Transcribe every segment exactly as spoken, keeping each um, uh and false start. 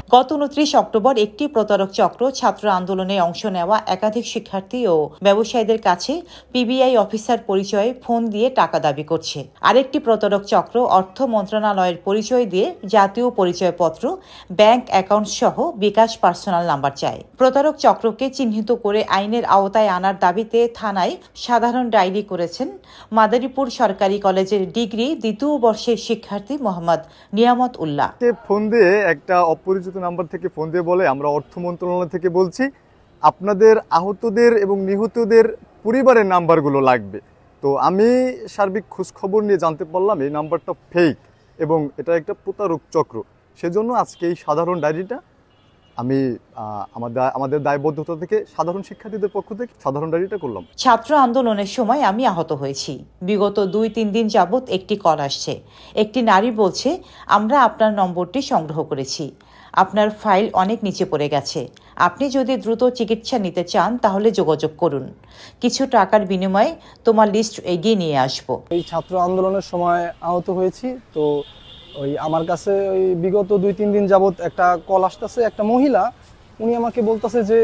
গত উনত্রিশ অক্টোবর একটি প্রতারক চক্র ছাত্র আন্দোলনে অংশ নেওয়া একাধিক শিক্ষার্থী ও ব্যবসায়ীদের কাছে পিবিআই অফিসার পরিচয়ে ফোন দিয়ে টাকা দাবি করছে। আরেকটি প্রতারক চক্র অর্থ মন্ত্রণালয়ের পরিচয় দিয়ে জাতীয় পরিচয়পত্র, ব্যাংক অ্যাকাউন্ট সহ বিকাশ পার্সোনাল নাম্বার চায়। প্রতারক চক্রকে চিহ্নিত করে আইনের আওতায় আনার দাবিতে থানায় সাধারণ ডায়েরি করেছেন মাদারীপুর সরকারি কলেজের ডিগ্রি দ্বিতীয় বর্ষের শিক্ষার্থী মোহাম্মদ নিয়ামত উল্লাহ। ফোন দিয়ে একটা অপরিচিত নাম্বার থেকে ফোন দিয়ে বলে, আমরা অর্থ মন্ত্রণালয় থেকে বলছি, আপনাদের আহতদের এবং নিহতদের পরিবারের নাম্বারগুলো লাগবে। তো আমি সার্বিক খোঁজখবর নিয়ে জানতে পারলাম এই নাম্বারটা ফেক এবং এটা একটা প্রতারক চক্র। সেজন্য আজকে এই সাধারণ ডায়েরিটা আমি আমাদের আমাদের দায়বদ্ধতা থেকে সাধারণ শিক্ষার্থীদের পক্ষ থেকে সাধারণ ডায়েরিটা করলাম। ছাত্র আন্দোলনের সময় আমি আহত হয়েছি। বিগত দুই তিন দিন যাবৎ একটি কল আসছে। একটি নারী বলছে, আমরা আপনার নম্বরটি সংগ্রহ করেছি, আপনার ফাইল অনেক নিচে পড়ে গেছে, আপনি যদি দ্রুত চিকিৎসা নিতে চান তাহলে যোগাযোগ করুন, কিছু টাকার বিনিময়ে তোমার লিস্ট এগিয়ে নিয়ে আসবো। এই ছাত্র আন্দোলনের সময় আহত হয়েছি। তো ওই আমার কাছে ওই বিগত দুই তিন দিন যাবৎ একটা কল আসতেছে, একটা মহিলা, উনি আমাকে বলতেছে যে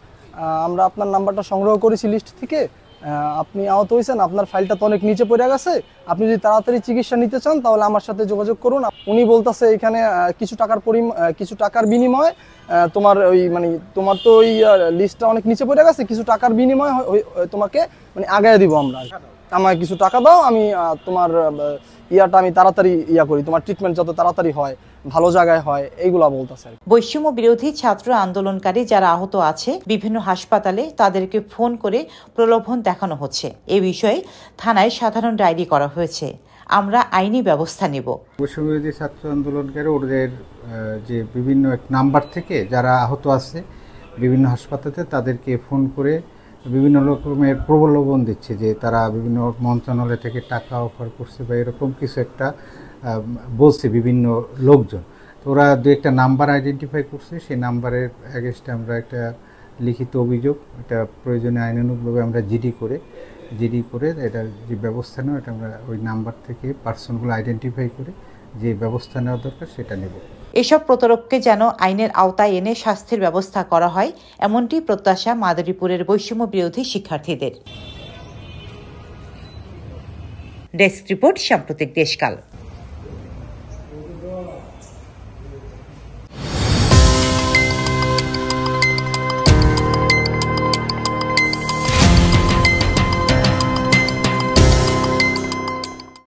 আমরা আপনার নাম্বারটা সংগ্রহ করেছি লিস্ট থেকে, আপনি আহত হয়েছেন, আপনার ফাইলটা তো অনেক নিচে পড়ে গেছে, আপনি যদি তাড়াতাড়ি চিকিৎসা নিতে চান তাহলে আমার সাথে যোগাযোগ করুন। উনি বলতেছে এখানে কিছু টাকার পরিমাণ কিছু টাকার বিনিময়ে তোমার ওই মানে তোমার তো ওই লিস্টটা অনেক নিচে পড়ে গেছে, কিছু টাকার বিনিময়ে তোমাকে মানে আগায় দিব আমরা, আমায় কিছু টাকা দাও, আমি তোমার ইয়াটা আমি তাড়াতাড়ি ইয়া করি, তোমার ট্রিটমেন্ট যত তাড়াতাড়ি হয়, ভালো জায়গায় হয়, এইগুলা বলতেছে। বৈষম্য বিরোধী ছাত্র আন্দোলনকারী যারা আহত আছে বিভিন্ন হাসপাতালে তাদেরকে ফোন করে প্রলোভন দেখানো হচ্ছে। এ বিষয়ে থানায় সাধারণ ডায়েরি করা হয়েছে, আমরা আইনি ব্যবস্থা নেব। বৈষম্য বিরোধী ছাত্র আন্দোলনকারী ওদের যে বিভিন্ন নাম্বার থেকে যারা আহত আছে বিভিন্ন হাসপাতালে তাদেরকে ফোন করে বিভিন্ন রকমের প্রলোভন দিচ্ছে যে তারা বিভিন্ন মন্ত্রণালয় থেকে টাকা অফার করছে বা এরকম কিছু একটা বলছে বিভিন্ন লোকজন। তো ওরা দু একটা নাম্বার আইডেন্টিফাই করছে, সেই নাম্বারের এগেইনস্টে আমরা একটা লিখিত অভিযোগ, এটা প্রয়োজনে আইনানুগভাবে আমরা জিডি করে জিডি করে এটার যে ব্যবস্থা নেওয়া, এটা আমরা ওই নাম্বার থেকে পার্সনগুলো আইডেন্টিফাই করে যে ব্যবস্থা নেওয়া দরকার সেটা নেব। এসব প্রতারককে যেন আইনের আওতায় এনে শাস্তির ব্যবস্থা করা হয়, এমনটি প্রত্যাশা মাদারীপুরের বৈষম্য বিরোধী শিক্ষার্থীদের। ডেস্ক রিপোর্ট, সাম্প্রতিক দেশকাল।